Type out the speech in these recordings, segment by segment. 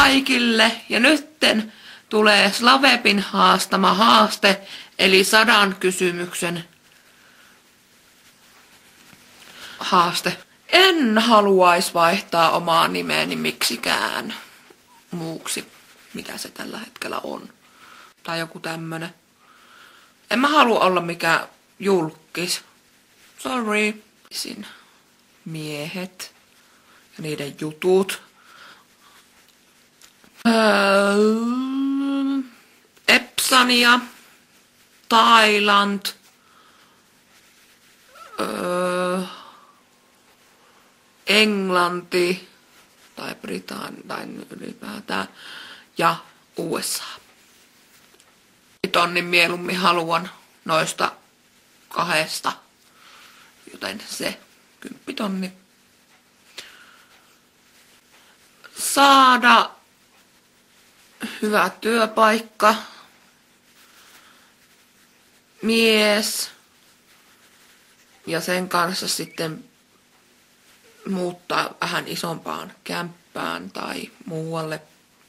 kaikille ja nytten tulee Slavepin haastama haaste, eli 100 kysymyksen haaste. En haluaisi vaihtaa omaa nimeäni miksikään muuksi, mitä se tällä hetkellä on. Tai joku tämmönen. En mä halua olla mikään julkis. Sorry. Miehet ja niiden jutut. Epsania, Thailand, Englanti tai Britannia tai ylipäätään ja USA. Tonnin mieluummin haluan noista kahdesta, joten se 10 000. Saada hyvä työpaikka, mies ja sen kanssa sitten muuttaa vähän isompaan kämppään tai muualle.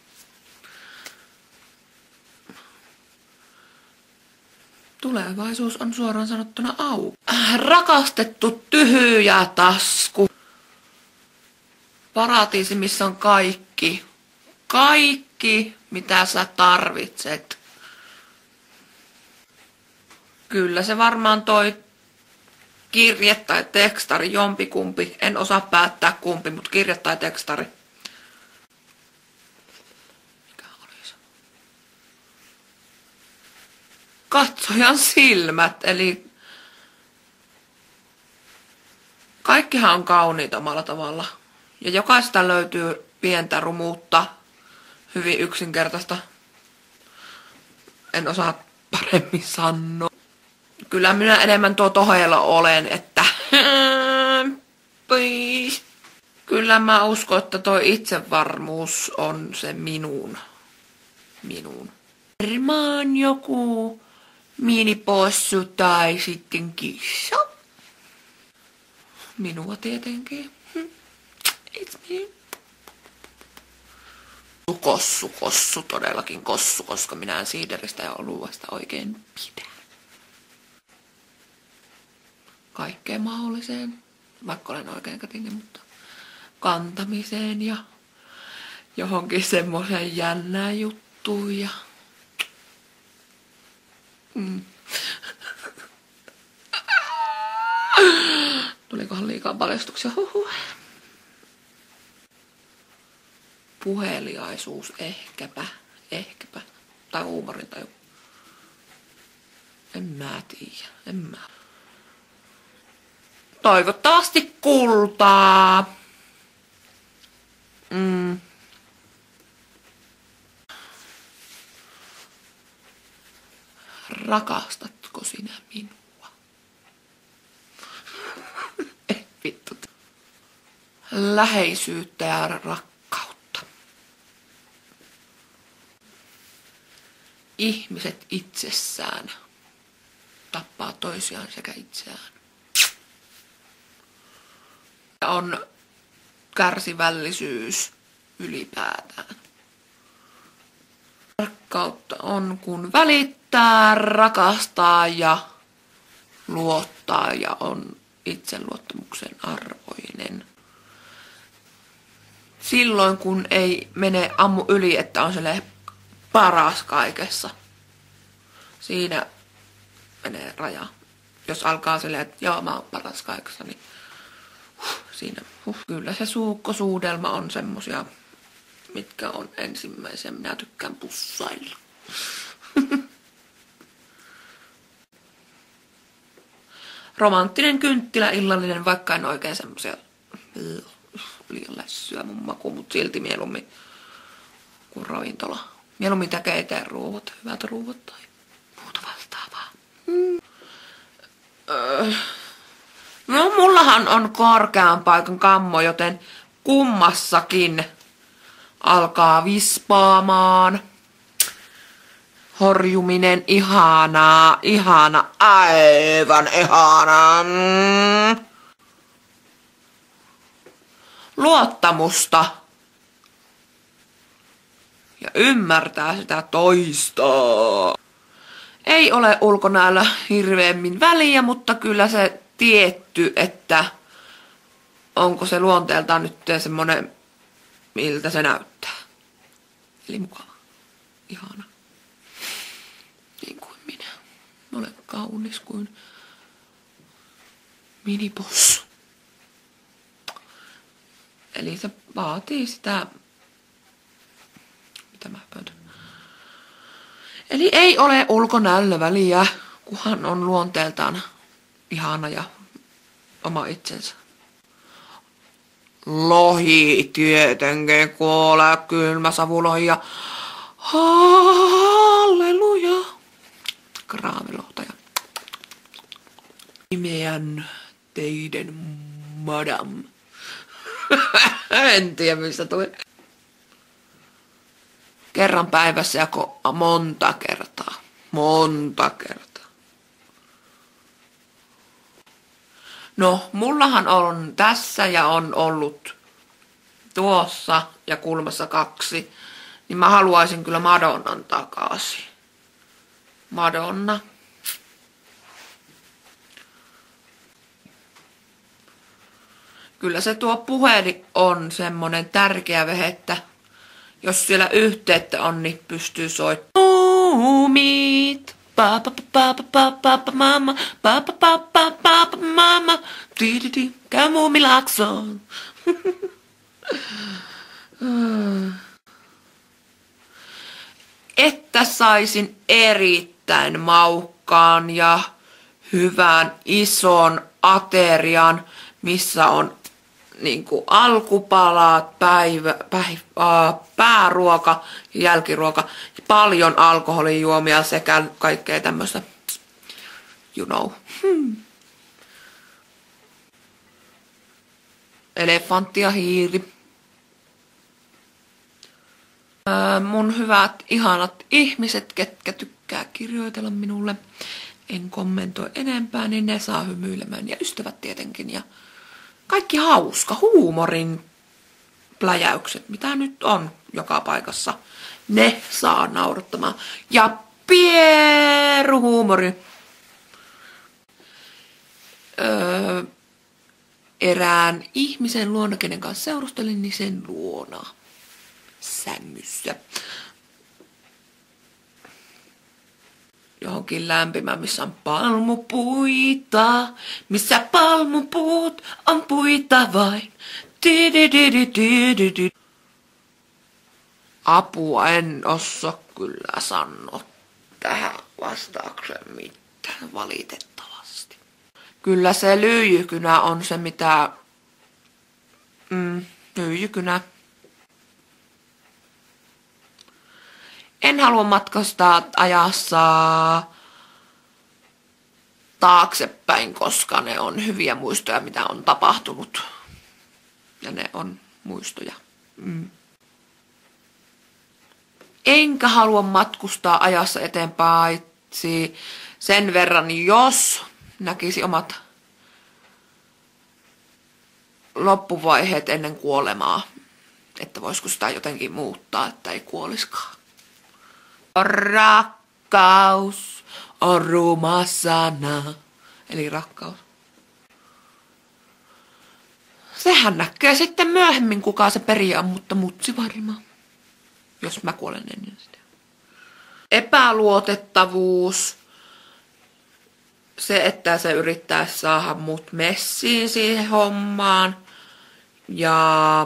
Tulevaisuus on suoraan sanottuna auki. Rakastettu tyhjä tasku. Paratiisi, missä on kaikki. Kaikki, mitä sä tarvitset. Kyllä se varmaan toi kirje tai tekstari, jompikumpi. En osaa päättää kumpi, mutta kirje tai tekstari. Mikä oli se? Katsojan silmät, eli kaikkihan on kauniita omalla tavalla. Ja jokaista löytyy pientä rumuutta, hyvin yksinkertaista. En osaa paremmin sanoa. Kyllä minä enemmän tuo tohella olen, että kyllä mä uskon, että toi itsevarmuus on se minun. Varmaan joku minipossu tai sitten kissa. Minua tietenkin. It's me. Kossu, todellakin kossu, koska minä en siideristä ja oluesta oikein pidä. Kaikkeen mahdolliseen, vaikka olen oikeinkätinen, mutta kantamiseen ja johonkin semmoiseen jännään juttuun ja tulikohan liikaa paljastuksia? Puheliaisuus, ehkäpä, tai huumorintaju. En mä tiedä, Toivottavasti kultaa. Rakastatko sinä minua? Vittu. Läheisyyttä ja rakkautta. Ihmiset itsessään tappaa toisiaan sekä itseään. On kärsivällisyys ylipäätään. Rakkautta on kun välittää, rakastaa ja luottaa ja on itseluottamuksen arvoinen. Silloin kun ei mene ammu yli, että on sellainen paras kaikessa. Siinä menee raja. Jos alkaa silleen, että joo mä oon paras kaikessa, niin siinä. Kyllä se suukkosuudelma on semmosia, mitkä on ensimmäisiä. Minä tykkään pussailla. Romanttinen kynttilä illallinen, vaikka en oikein semmosia liian lässyä mun makuun, mutta silti mieluummin kuin ravintola. Mieluummin eteen ruuat, hyvät ruuat tai muuta vastaavaa. No, mullahan on korkean paikan kammo, joten kummassakin alkaa vispaamaan. Horjuminen ihanaa, aivan ihanaa. Luottamusta ja ymmärtää sitä toista. Ei ole ulkonäöllä hirveämmin väliä, mutta kyllä se tietty, että onko se luonteeltaan nyt semmonen, miltä se näyttää. Eli mukava. Ihana. Niin kuin minä. Olen kaunis kuin minipossu. Eli se vaatii sitä... Mitä mä päätän? Eli ei ole ulkonäöllä väliä, kunhan on luonteeltaan ihana ja oma itsensä. Lohi tietenkin kuolee, kylmä savulohi ja halleluja. Kraavilohtaja. Nimeän teidän madam. En tiedä mistä tuli. Kerran päivässä jako monta kertaa. Monta kertaa. No, mullahan on tässä ja on ollut tuossa ja kulmassa 2. Niin mä haluaisin kyllä Madonnan takaisin. Madonna. Kyllä se tuo puhelin on semmonen tärkeä vehe, että jos siellä yhteyttä on, niin pystyy soittamaan. Muumit, papa papa papa mama, papa papa papa mama, tididi, käy Muumilaaksoon. Että saisin erittäin maukkaan ja hyvän ison aterian, missä on niinku alkupalat, pääruoka ja jälkiruoka ja paljon alkoholijuomia sekä kaikkea tämmöistä, you know. Elefantti ja hiiri. Mun hyvät, ihanat ihmiset, ketkä tykkää kirjoitella minulle, en kommentoi enempää, niin ne saa hymyilemään ja ystävät tietenkin ja kaikki hauska, huumorin pläjäykset, mitä nyt on joka paikassa, ne saa naurattamaan. Ja pieruhuumori. Erään ihmisen luona, kenen kanssa seurustelin, niin sen luona sängyssä. Johonkin lämpimään, missä on palmupuita, missä palmupuut on puita vain. Apua, en osaa kyllä sanoa tähän vastaukseen mitään, valitettavasti. Kyllä se lyijykynä on se, mitä... lyijykynä. En halua matkustaa ajassa taaksepäin, koska ne on hyviä muistoja, mitä on tapahtunut. Ja ne on muistoja. Enkä halua matkustaa ajassa eteenpäin sen verran, jos näkisi omat loppuvaiheet ennen kuolemaa. Että voisiko sitä jotenkin muuttaa, että ei kuoliskaan. Rakkaus on ruma sana. Eli rakkaus. Sehän näkee sitten myöhemmin, kuka se periaa, mutta mutsi varmaan. Jos mä kuolen ennen sitä. Epäluotettavuus. Se, että se yrittää saada mut messiin siihen hommaan. Ja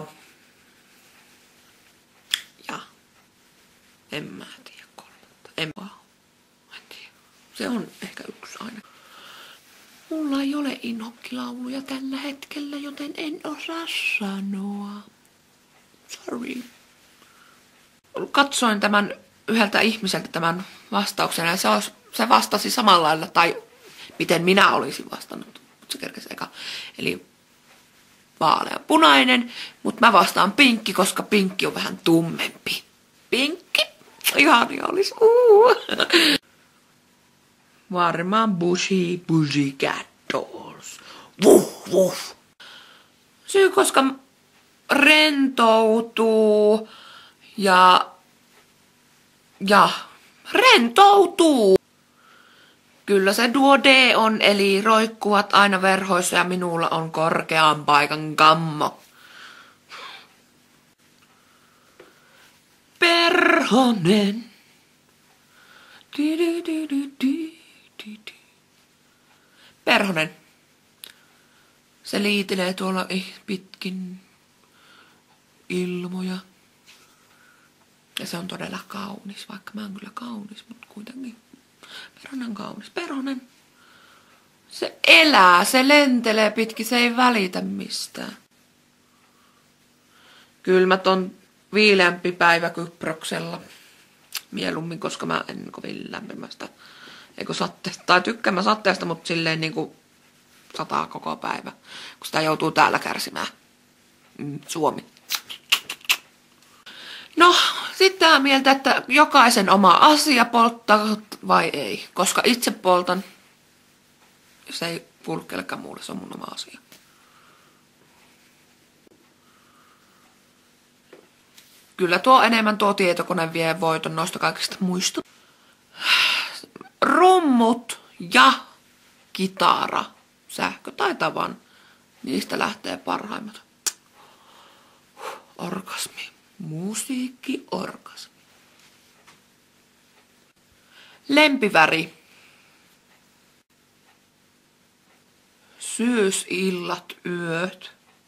en mä tiedä kolmatta. En tiedä. Se on ehkä yksi aina. Mulla ei ole inhokkilauluja tällä hetkellä, joten en osaa sanoa. Sorry. Katsoin tämän yhdeltä ihmiseltä tämän vastauksen ja se vastasi samalla lailla, tai miten minä olisin vastannut, mutta se kerkesi eka. Eli vaaleanpunainen, mutta mä vastaan pinkki, koska pinkki on vähän tummempi. Pinkki? Ihania olisi. Varmaan Pussycat Dolls. Vuh, vuh. Syy, koska rentoutuu ja ja rentoutuu. Kyllä se duo D on, eli roikkuvat aina verhoissa ja minulla on korkean paikan kammo. Perhonen. Perhonen. Se liitelee tuolla pitkin ilmoja. Ja se on todella kaunis, vaikka mä oon kyllä kaunis, mutta kuitenkin. Perhonen on kaunis. Perhonen. Se elää, se lentelee pitkin, se ei välitä mistään. Kylmät on viileämpi päivä Kyproksella. Mieluummin, koska mä en kovin lämpimästä. Eikö satteesta, tai tykkään mä satteesta, mutta silleen niinku sataa koko päivä. Kun sitä joutuu täällä kärsimään. Suomi. No, sitten mieltä, että jokaisen oma asia polttaa vai ei. Koska itse poltan, se ei kuulu kellekään muulle, se on mun oma asia. Kyllä enemmän tuo tietokone vie voiton noista kaikista muista. Rummut ja kitara, sähkö tai tavan, niistä lähtee parhaimmat. Orgasmi. Musiikki, orgasmi. Lempiväri. Syysillat, yöt.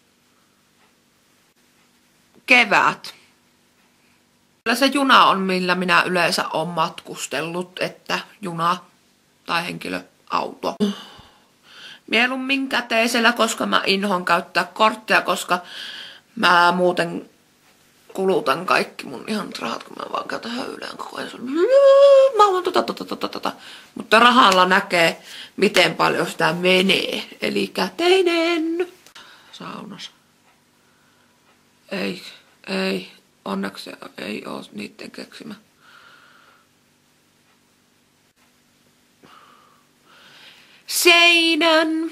Kevät. Kyllä se juna on, millä minä yleensä olen matkustellut, että juna tai henkilöauto. Mieluummin käteisellä, koska mä inhoan käyttää kortteja, koska mä muuten kulutan kaikki mun ihan rahat, kun mä vaan käytän höylään koko ajan. Mä haluan Mutta rahalla näkee, miten paljon sitä menee. Eli käteinen. Saunassa. Ei. Onneksi ei oo niitten keksimä. Seinän.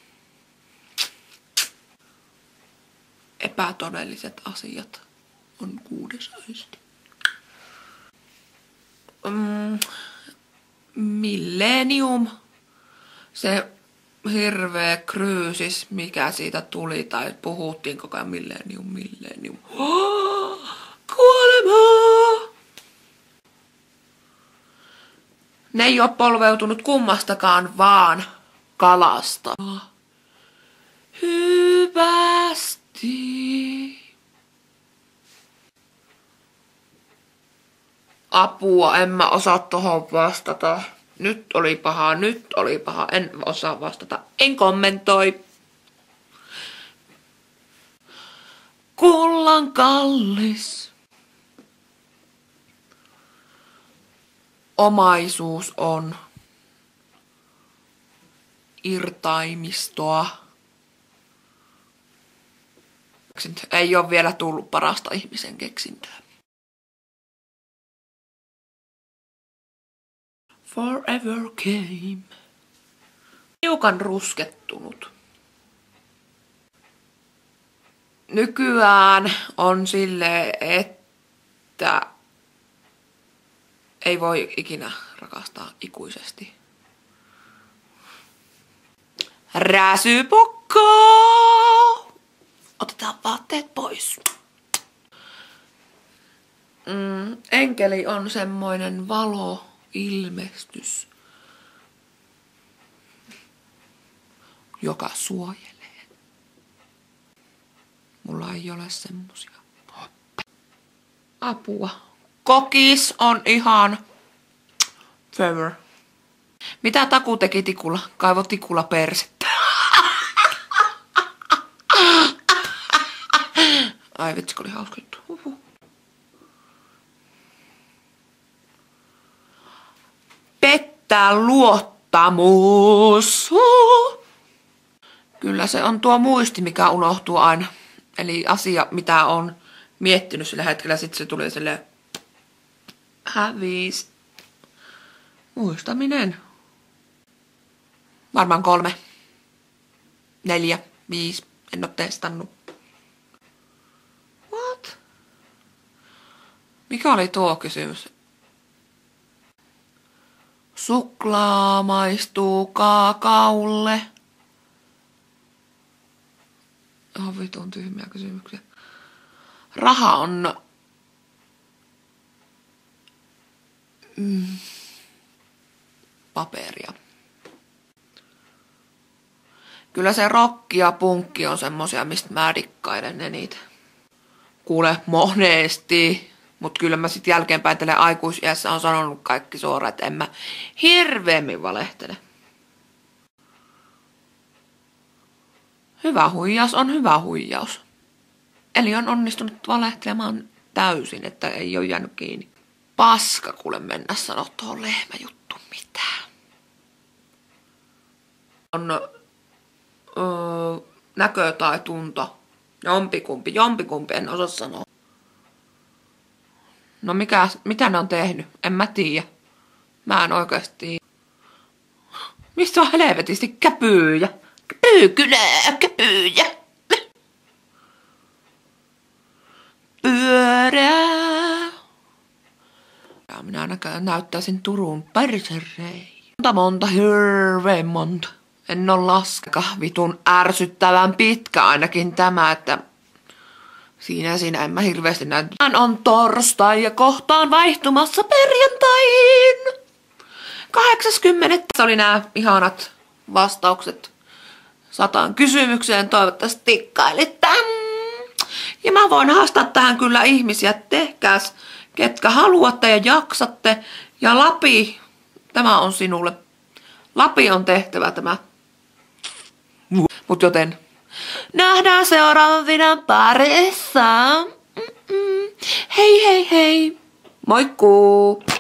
Epätodelliset asiat on 6. aisti. Millennium. Se hirveä kryysis, mikä siitä tuli, tai puhuttiin koko ajan millennium. Kuolemaa! Ne ei ole polveutunut kummastakaan, vaan kalasta. Hyvästi. Apua, en mä osaa tohon vastata. Nyt oli paha, en osaa vastata, en kommentoi. Kullan kallis. Omaisuus on irtaimistoa. Ei ole vielä tullut parasta ihmisen keksintöä. Forever came. Hiukan ruskettunut. Nykyään on silleen, että ei voi ikinä rakastaa ikuisesti. Räsypukko! Otetaan vaatteet pois. Enkeli on semmoinen valoilmestys, joka suojelee. Mulla ei ole semmosia. Apua. Kokis on ihan favor. Mitä Taku teki tikulla? Kaivo tikulla persettä. Ai vitsi, oli hauska juttu. Pettää luottamus. Kyllä se on tuo muisti, mikä unohtuu aina. Eli asia, mitä on miettinyt sillä hetkellä, sitten se tuli silleen hävis. Muistaminen. Varmaan 3, 4, 5. En oo testannut. What? Mikä oli tuo kysymys? Suklaa maistuu kaakaulle. Oh vitun tyhmiä kysymyksiä. Raha on... paperia. Kyllä se rokki ja punkki on semmosia, mistä mä dikkailen eniten. Kuule, monesti. Mut kyllä mä sit jälkeenpäin tälle aikuisiässä on sanonut kaikki suoraan, että en mä hirveemmin valehtele. Hyvä huijaus on hyvä huijaus. Eli on onnistunut valehtelemaan täysin, että ei ole jäänyt kiinni. Paska kuule mennä sanoa tuohon lehmäjuttuun mitään. On näkö tai tunto. Jompikumpi, en osaa sanoa. No mitä ne on tehnyt? En mä tiedä. Mä en oikeesti. Mistä on helvetisti käpyyjä? Käpyyjä. Pyörää. Ja minä näyttäisin Turun perserei. Monta, hirveän monta. En oo laskeka. Vitun ärsyttävän pitkä ainakin tämä, että siinä en mä hirveästi näy. On torstai ja kohtaan vaihtumassa perjantaihin. 80. Se oli nämä ihanat vastaukset 100 kysymykseen. Toivottavasti tikkailitte. Ja mä voin haastaa tähän kyllä ihmisiä. Tehkääs, ketkä haluatte ja jaksatte. Ja Lapi, tämä on sinulle. Lapi on tehtävä tämä. Mut joten nähdään seuraavina parissa. Hei hei hei. Moikkuu.